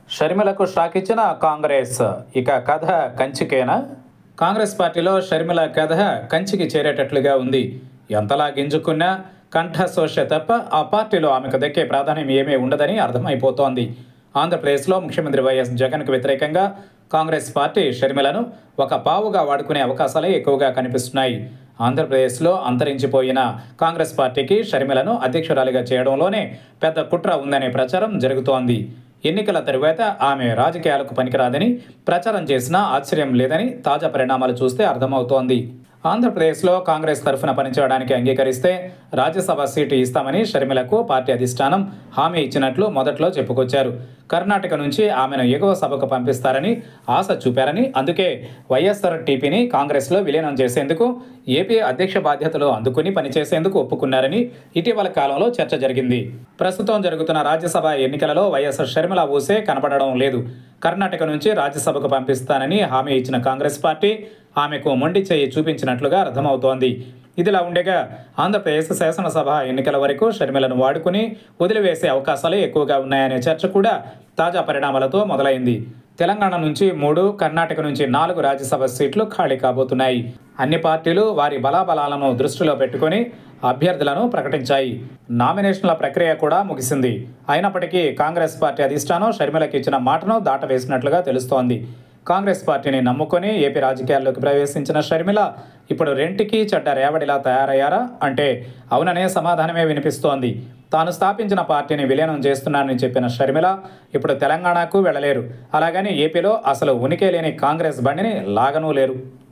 షర్మిలకు షాక్ ఇచ్చిన కాంగ్రెస్. ఇక కథ కంచికేనా? కాంగ్రెస్ పార్టీలో షర్మిల కథ కంచికి చేరేటట్లుగా ఉంది. ఎంతలా గింజుకున్నా కంఠశోష తప్ప ఆ పార్టీలో ఆమెకు దక్కే ప్రాధాన్యం ఏమీ ఉండదని అర్థమైపోతోంది. ఆంధ్రప్రదేశ్లో ముఖ్యమంత్రి వైఎస్ జగన్కు వ్యతిరేకంగా కాంగ్రెస్ పార్టీ షర్మిలను ఒక పావుగా వాడుకునే అవకాశాలే ఎక్కువగా కనిపిస్తున్నాయి. ఆంధ్రప్రదేశ్లో అంతరించిపోయిన కాంగ్రెస్ పార్టీకి షర్మిలను అధ్యక్షురాలిగా చేయడంలోనే పెద్ద కుట్ర ఉందనే ప్రచారం జరుగుతోంది. ఎన్నికల తరువాత ఆమె రాజకీయాలకు పనికిరాదని ప్రచారం చేసినా ఆశ్చర్యం లేదని తాజా పరిణామాలు చూస్తే అర్థమవుతోంది. ఆంధ్రప్రదేశ్లో కాంగ్రెస్ తరఫున పనిచేయడానికి అంగీకరిస్తే రాజ్యసభ సీటు ఇస్తామని షర్మిలకు పార్టీ అధిష్టానం హామీ ఇచ్చినట్లు మొదట్లో చెప్పుకొచ్చారు. కర్ణాటక నుంచి ఆమెను ఎగువ సభకు పంపిస్తారని ఆశ చూపారని, అందుకే వైఎస్ఆర్ టీపీని కాంగ్రెస్లో విలీనం చేసేందుకు ఏపీ అధ్యక్ష బాధ్యతలు అందుకుని పనిచేసేందుకు ఒప్పుకున్నారని ఇటీవల కాలంలో చర్చ జరిగింది. ప్రస్తుతం జరుగుతున్న రాజ్యసభ ఎన్నికలలో వైఎస్ఆర్ షర్మిల ఊసే కనపడడం లేదు. కర్ణాటక నుంచి రాజ్యసభకు పంపిస్తానని హామీ ఇచ్చిన కాంగ్రెస్ పార్టీ ఆమెకు మొండి చేయి చూపించినట్లుగా అర్థమవుతోంది. ఇదిలా ఉండగా ఆంధ్రప్రదేశ్ శాసనసభ ఎన్నికల వరకు షర్మిలను వాడుకుని వదిలివేసే అవకాశాలే ఎక్కువగా ఉన్నాయనే చర్చ కూడా తాజా పరిణామాలతో మొదలైంది. తెలంగాణ నుంచి 3, కర్ణాటక నుంచి 4 రాజ్యసభ సీట్లు ఖాళీ కాబోతున్నాయి. అన్ని పార్టీలు వారి బలాబలాలను దృష్టిలో పెట్టుకుని అభ్యర్థులను ప్రకటించాయి. నామినేషన్ల ప్రక్రియ కూడా ముగిసింది. అయినప్పటికీ కాంగ్రెస్ పార్టీ అధిష్టానం షర్మిలకు ఇచ్చిన మాటను దాటవేసినట్లుగా తెలుస్తోంది. కాంగ్రెస్ పార్టీని నమ్ముకొని ఏపీ రాజకీయాల్లోకి ప్రవేశించిన షర్మిల ఇప్పుడు రెంటికి చెడ్డ రేవడిలా తయారయ్యారా అంటే అవుననే సమాధానమే వినిపిస్తోంది. తాను స్థాపించిన పార్టీని విలీనం చేస్తున్నానని చెప్పిన షర్మిల ఇప్పుడు తెలంగాణకు వెళ్ళలేరు. అలాగని ఏపీలో అసలు ఉనికి లేని కాంగ్రెస్ బండిని లాగనూ లేరు.